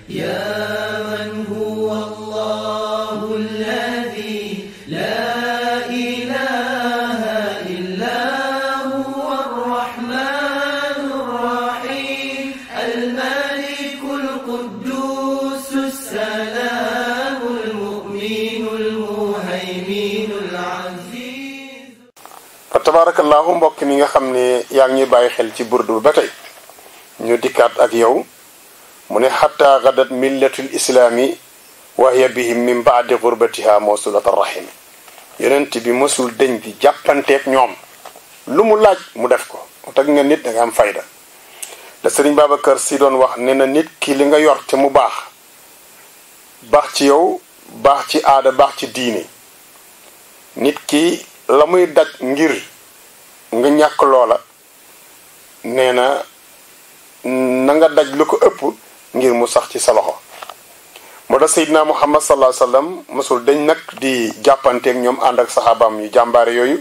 يا من هو الله الذي لا إله إلا هو الرحمن الرحيم الملك القدوس السلام المؤمن المهيمن العزيز. tabarakallahu mbokk mi nga xam ne yaa ngi ñuy bàyyi xel ci burdu ba tey ñu dikkaat ak yow mu ne xatta gadat millatul islaami wa hiya bihim min baadi gurbatiha mawsulat arrahim yonent bi mosul deñ di jàppanteeg ñoom lu mu laaj mu def ko tag nga nit da nga am fayda da sëriñ Babacar Si doon wax ne na nit ki li nga yor te mu baax ci yow baax ci aada baax ci diine nit ki la muy daj ngir nga ñàkk loola nee na nga daj lu ko ëpp ngir mu sax ci sa loxo moo tax Seydina Muhammad sallallahu alayhi wasallam mosul dañ nag di jàppanteeg ñoom ànd ak saxaabaam yu jàmbaare yooyu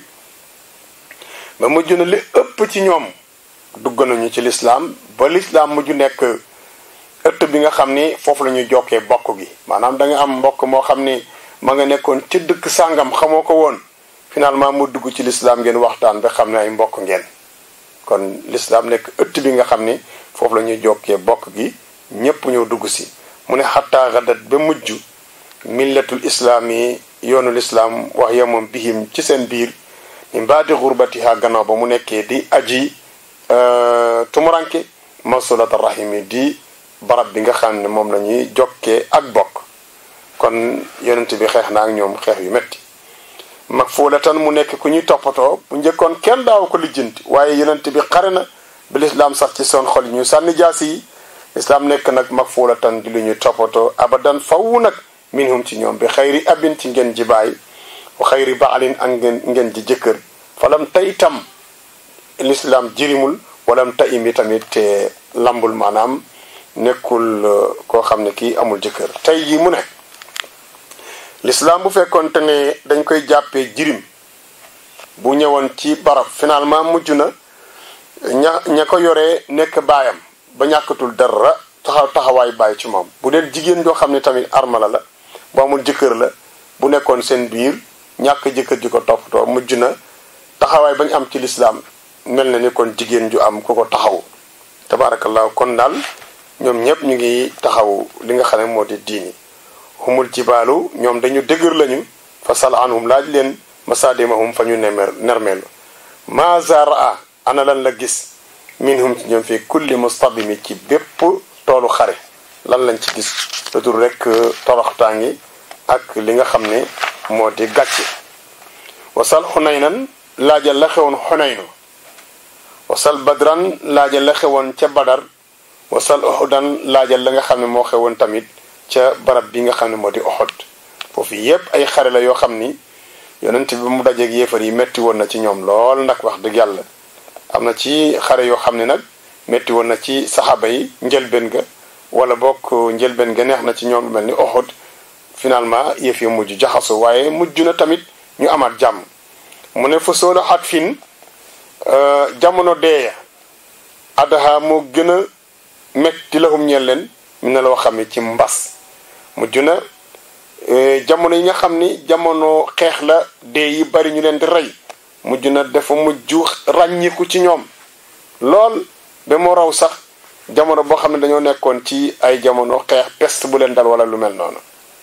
ba mujj na li ëpp ci ñoom dugg nañu ci lislaam ba lislaam mujj nekk ëtt bi nga xam ni foofu la ñuy jokkee bokk gi maanaam da nga am mbokk moo xam ni ma nga nekkoon ci dëkk sàngam xamoo ko woon finalement mu dugg ci lislaam ngeen waxtaan ba xam ne ay mbokk ngeen kon lislaam nekk ëtt bi nga xam ni foofu la ñuy jokkee bokk gi ñépp ñëw dugg si mu ne xataa gadat ba mujj millatul islaam yi yoonu lislaam wax ya moom bihim ci seen biir min baadi xurbatiha gannaaw ba mu nekkee di aji tumuranke mawsulata rahimi di barab bi nga xam ne moom la ñuy jokkee ak bokk kon yonent bi xeex na ak ñoom xeex yu metti mag fuulatan mu nekk ku ñuy toppatoo bu njëkkoon kenn daaw ko lijjanti waaye yonent bi xare na bi lislaam sax ci seen xol yi ñu sànni jaasi yi lislaam nekk nag mag fuulatan di lu ñuy toppatoo abadan faw nag minhum ci ñoom bi xayri abin ci ngeen ji baay wa xayri baalin ak ngeen ji jëkkër falam tay tam lislaam jirimul walam tayimi tamit te lambul maanaam nekkul koo xam ne kii amul jëkkër tey ji mu ne l'islam bu fekkoonte ne dañ koy jàppee jirim bu ñëwoon ci barab finalement mujj na ña ko yoree nekk baayam ba ñàkkatul dara taxawaay bàyyi ci moom bu dee jigéen joo xam ne tamit armala la bu amul jëkkër la bu nekkoon seen biir ñàkk jëkkër ji ko toppatoo mujj na taxawaay bañ am ci l'islam mel na ni kon jigéen ju am ku ko taxaw tabarakallahu kon daal ñoom ñëpp ñu ngi taxaw li nga xam ne moo di diini humul jibaalu ñoom dañu dëgër lañu fa sal anhum laaj leen masadimahum fa ñu nermeelu maza raa ana lan la gis minhum ci ñoom fi kulli mustabimi ci bépp toolu xare lan lañ ci gis lu dul rek toroxtaangi ak li nga xam ne moo di gàcce wasal xunaynan laajal la xewoon xunaynu wasal badran laajal la xewoon ca badar wasal uhudan laajal la nga xam ne moo xewoon tamit ca barab bi nga xam ne moo di Uhud foofu yépp ay xare la yoo xam ni yonent bi mu dajeeg yéefar yi metti woon na ci ñoom lool nag wax dëgg yàlla am na ci xare yoo xam ne nag metti woon na ci saxaaba yi njëlbeen ga wala bokk njëlbeen ga neex na ci ñoom lu mel ni Uhud finalement yëf yi mujj jaxaso waaye mujj na tamit ñu amaat jàmm mu ne fa soola xat fin jamono deeya addaha moo gën a metti lahum ñeel leen mi ne loo xam ne ci mbas mujj na jamono yi nga xam ni jamono xeex la dee yi bari ñu leen di rey mujj na dafa mujj ràññiku ci ñoom lool ba moo raw sax jamono boo xam ne dañoo nekkoon ci ay jamono xeex peste bu leen dal wala lu mel noonu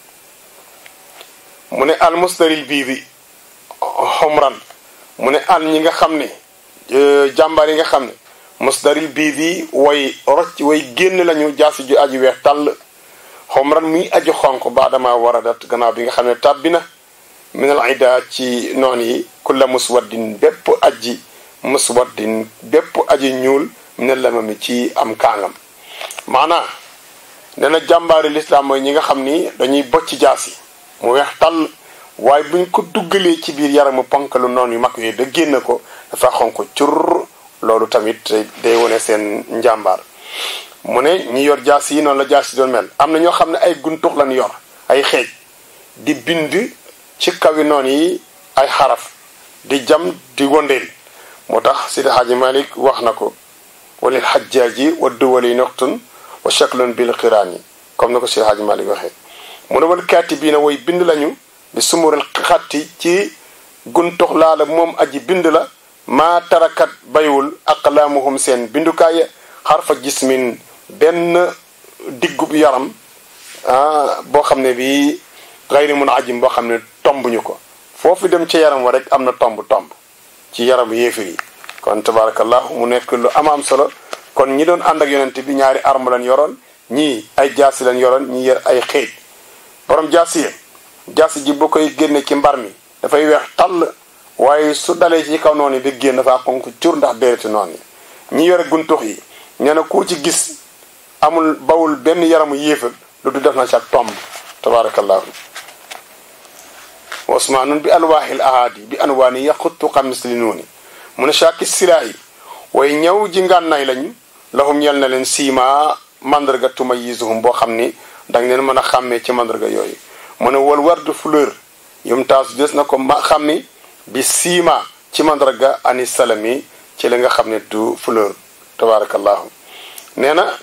mu ne al mustaril bii bi xomran mu ne al ñi nga xam ne jàmbaar yi nga xam ne musdaril bii bi way rocc way génn lañu jaasi ju aji weex tàll xomran muy aji xonq baadama waradat gannaaw bi nga xam ne tàbbi na minal ida ci noon yi kulla muswaddin bépp aji ñuul minal lamami ci am kaangam maanaa dana jàmbaari lislaam mooy ñi nga xam ni dañuy bocc jaasi mu weex tàll waaye buñ ko duggalee ci biir yaramu ponkalu noon yu mag yooyu da génn ko dafa xonq cur loolu tamit day wone seen njàmbaar mu ne ñi yor jaas yi noonu la jaas yi doon mel am na ñoo xam ne ay guntux lañ yor ay xeej di bind ci kawi noon yi ay xaraf di jam di wondeel moo tax Sidi Hadji Malick wax na ko walil xajjaaji wa duwali noxtun wa shaklun bil xiraani comme na ko Cheikh Hadji Malick waxee mu ne wal kaatibiina way bind lañu bi sumuril xatti ci guntux laala moom aji bind la maa tarakat baywul aqlaamuhum seen bindukaay xarfa jismin benn diggub yaram boo xam ne bii gayri mun ajim boo xam ne tombuñu ko foofu dem ci yaram wa rek am na tomb ci yaram yéefir yi kon tabarakallah mu nekk lu am solo kon ñi doon ànd ak yonent bi ñaari arme lañ yoroon ñii ay jaasi lañ yoroon ñi yor ay xeej borom jaasi ji boo koy génne ci mbar mi dafay weex tàll waaye su dalee ci kaw noonu bi génn dafa xonk cur ndax déereti noonu yi ñi yore guntux yi nee na ku ci gis amul bawul benn yaramu yéefal lu du def na ci ak tomb tabarakallahu wasmaanun bi alwaahil ahadi bi anwaani yaxuttu xamis li nooni mu ne shaaki silaahi way ñëw ji ngànnaay lañu lahum ñel na leen siima mandarga tumayisuhum boo xam ni danga leen mën a xàmmee ci mandarga yooyu mu ne wal wardu fleur yum taasu des na ko xàmmi bi siima ci mandarga ani salami ci li nga xam ne du fleur tabarakallahu nee na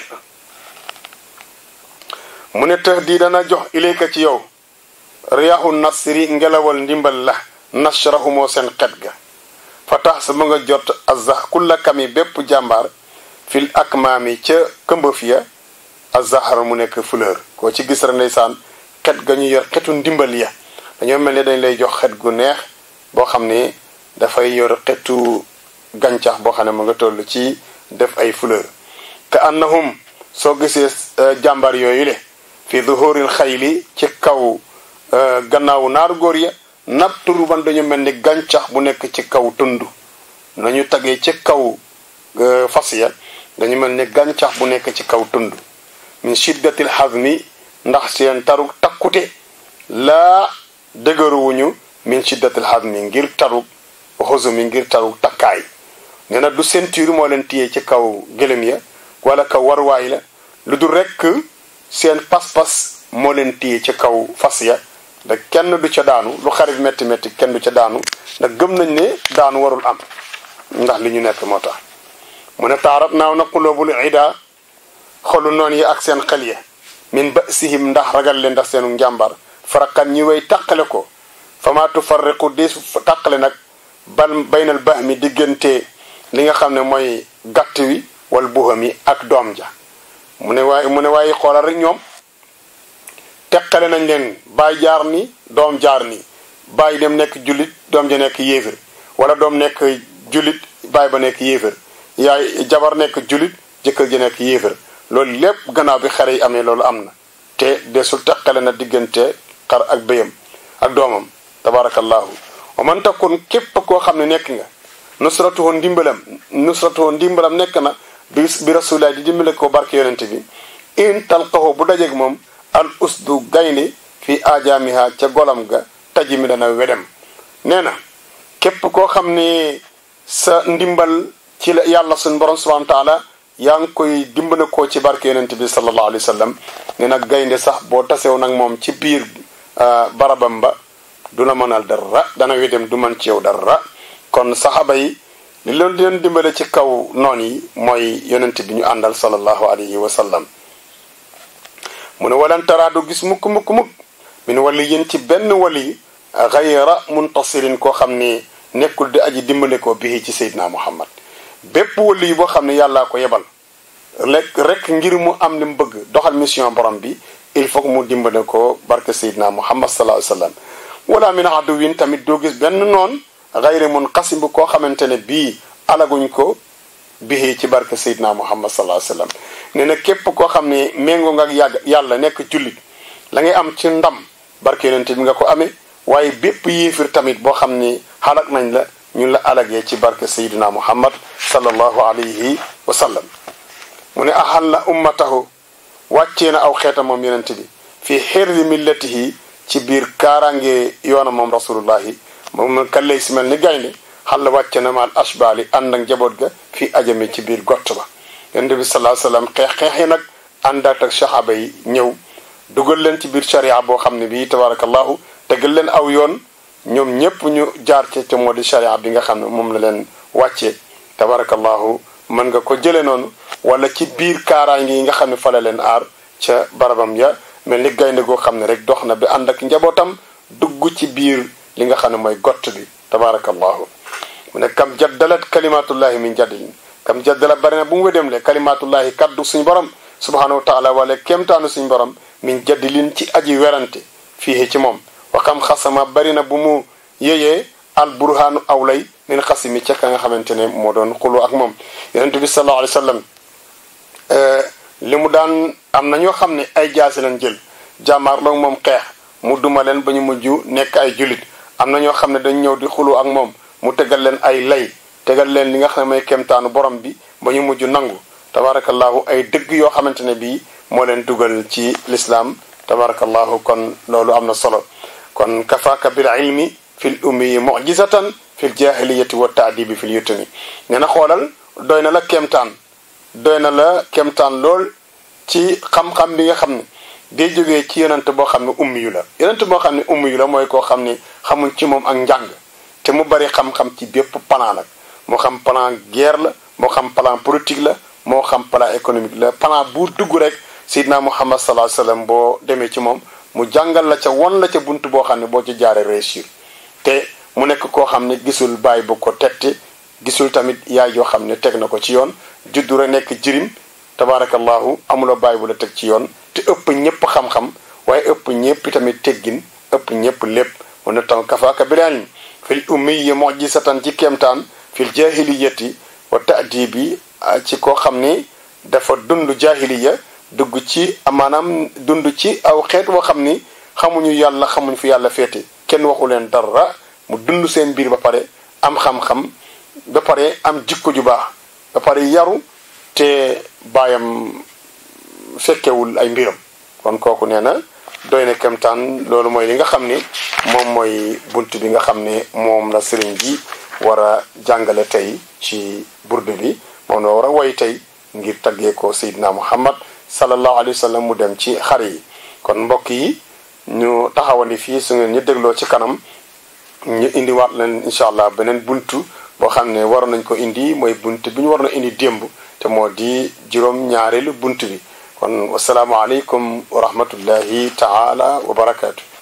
mu ne tëx di dana jox ilayka ci yow riyaahu nasri ngelawal ndimbal la nashrahumoo seen xet ga fa tax sa ma nga jot azah kulla kami bépp jàmbaar fil akmaami ca këmbëf ya azahar mu nekk fleur koo ci gis rek ndeysaan xet ga ñu yor xetu ndimbal ya dañoo mel ni dañ lay jox xet gu neex boo xam ne dafay yor xetu gàncax boo xam ne mu nga toll ci def ay fleur ka annahum soo gisee jàmbaar yooyu le fi zuhuril xayli ci kaw gannaawu naaru góor ya nabturu ban dañu mel ni gàncax bu nekk ci kaw tund nañu tagee ci kaw fas ya dañu mel ni gàncax bu nekk ci kaw tund min shiddatil hazmi ndax seen taru takkute laa dëgëruwuñu min shiddatil hazmi ngir taru xosumi ngir taru takkaay nee na du ceinture moo leen téye ci kaw gëlëm ya wala kaw warwaay la lu dul rekk seen pas-pas moo leen téye ci kaw fas ya da kenn du ca daanu lu xarit métti métti kenn du ca daanu ndax gëm nañ ne daanu warul am ndax li ñu nekk moo tax mu ne taarab naaw na xulóobul ida xolu noonu yi ak seen xel ya min basihim ndax ragal leen ndax seenu njàmbar farakan ñi way tàqale ko fama tufarriqu deesu tàqale nag bal baynal bahmi diggante li nga xam ne mooy gàtt wi wal buhami ak doom ja mu ne waaye xoolal rek ñoom teqale nañ leen baay jaar ni doom jaar ni baay dem nekk jullit doom ja nekk yéefër wala doom nekk jullit baay ba nekk yéefër yaay jabar nekk jullit jëkkër ji nekk yéefër loolu lépp gannaaw bi xare yi amee loolu am na te desul teqale na diggante xar ak béyam ak doomam tabarakallahu wa man takun képp koo xam ne nekk nga nusratuhu ndimbalam nekk na bi rasulillahi di dimbale ko barke yonente bi in talqahu bu dajeeg moom al usdu gaynde fi ajaamiha ca golam ga taji mi dana wedem nee na képp koo xam ne sa ndimbal ci la yàlla suñ borom subhanahu wa taala yaa ngi koy dimbale ko ci barke yonente bi sallallahu alayhi wa sallam nee na gaynde sax boo tasew nag moom ci biir barabam ba du la mënal dara dana wedem du mën ci yow dara kon saxaba yi li leen di leen dimbale ci kaw noon yi mooy yonent bi ñu àndal sallallahu alayhi wa sallam mu ne walan taraadu gis mukk min wali yéen ci benn wali xayra muntasirin koo xam ne nekkul di aji dimbale ko bii ci Seydina Muhammad bépp wali yi boo xam ne yàllaa ko yebal rek ngir mu am li mu bëgg doxal mission borom bi il faut que mu dimbale ko barke Seydina Muhammad sallallahu alayhi wa sallam wala min aduwin tamit doo gis benn noon xayri munqasim bu koo xamante ne bii alaguñ ko bii ci barke Seydina Muhammad sallallahu alayhi wa sallam nee na képp koo xam ne méngoo nga ak yàlla nekk jullit la ngay am ci ndam barke yonent bi nga ko amee waaye bépp yéefir tamit boo xam ni xalak nañ la ñun la alagee ci barke Seydina Muhammad sallallahu alayhi wa sallam mu ne ahal la ummatahu wàccee na aw xeeta moom yonent bi fii xirri millatihi ci biir kaaraange yoona moom rasulullahi moom kallay si mel ni gaynde xal la wàcce na maal ashbali ànd ak njaboot ga fii ajame ci biir gott ba yonent bi sallallahu alayhi wasallam xeex yi nag àndaat ak saxaaba yi ñëw dugal leen ci biir sharia boo xam ne bii tabarakallahu tegal leen aw yoon ñoom ñépp ñu jaar ca moo di sharia bi nga xam ne moom la leen wàccee tabarakallahu mën nga ko jële noonu wala ci biir kaaraange yi nga xam ne fa la leen aar ca barabam ya mel ni gaynde goo xam ne rek dox na bi ànd ak njabootam dugg ci biir li nga xam ne mooy gott bi tabarakallahu mu ne kam jaddalat kalimatullahi min jaddilin kam jaddala bari na bu mu wedem le kalimatullahi kaddu suñu borom subhanahu wa taala wala kéemtaanu suñu borom min jaddilin ci aji werante fii ci moom wa kam xasama bari na bu mu yeyee al burhaanu awlay min xasimi ca ka nga xamante ne moo doon xulu ak moom yonente bi sallallahu alayhi wa sallam li mu daan am na ñoo xam ne ay jaasi leen jël jàmmaarloog moom xeex mu duma leen ba ñu mujj nekk ay julit am na ñoo xam ne dañ ñëw di xulu ak moom mu tegal leen ay lay tegal leen li nga xam ne mooy kemtaanu borom bi ba ñu mujj nangu tabarakallahu ay dëgg yoo xamante ne bii moo leen dugal ci lislaam tabarakallahu kon loolu am na solo kon kafaaka bil ilmi fil ummi mu'jizatan fil jahiliyati wa ta'dibi fil yutani nee na xoolal doy na la kemtaan doy na la kemtaan lool ci xam-xam bi nga xam ne day jógee ci yonent boo xam ne ummi yu la yonent boo xam ne ummi yu la mooy koo xam ne xamuñ ci moom ak njàng te mu bari xam-xam ci bépp plan nag moo xam plan guerre la moo xam plan politique la moo xam plan économique la plan bu dugg rek Seydina Muhammad sallallahu alayhi wasallam boo demee ci moom mu jàngal la ca won la ca bunt boo xam ne boo ci jaaree réussir te mu nekk koo xam ne gisul baay bu ko tette gisul tamit yaay yoo xam ne teg na ko ci yoon juddu rek nekk jirim tabarakallahu amuloo baay bu la teg ci yoon te ëpp ñëpp xam-xam waaye ëpp ñëpp tamit teggin ëpp ñëpp lépp mu ne tam kafaaka bil ilmi fil ummiyi mu'jizatan ci kéemtaan fil jahiliyati wa ta'dibi ci koo xam ni dafa dund jahiliya dugg ci maanaam dund ci aw xeet woo xam ni xamuñu yàlla xamuñu fi yàlla féete kenn waxu leen dara mu dund seen biir ba pare am xam-xam ba pare am jikko ju baax ba pare yaru te baayam fekkewul ay mbiram kon kooku nee na doy na kemtaan loolu mooy li nga xam ni moom mooy bunt bi nga xam ne moom la sëriñ bi war a jàngale tey ci burdu bi moom la war a woy tey ngir taggee ko Seydina Muhammad sallallahu alayhi wa sallam mu dem ci xar yi kon mbokk yi ñu taxawandi fii su ngeen ñu dégloo ci kanam ñu indiwaat leen incha allah beneen buntu boo xam ne waroon nañ ko indi mooy bunt bi ñu waroon a indi démb te moo di juróom-ñaareelu bunt bi kon wasalaamu aleykum wa rahmatullahi taala wa barakaatu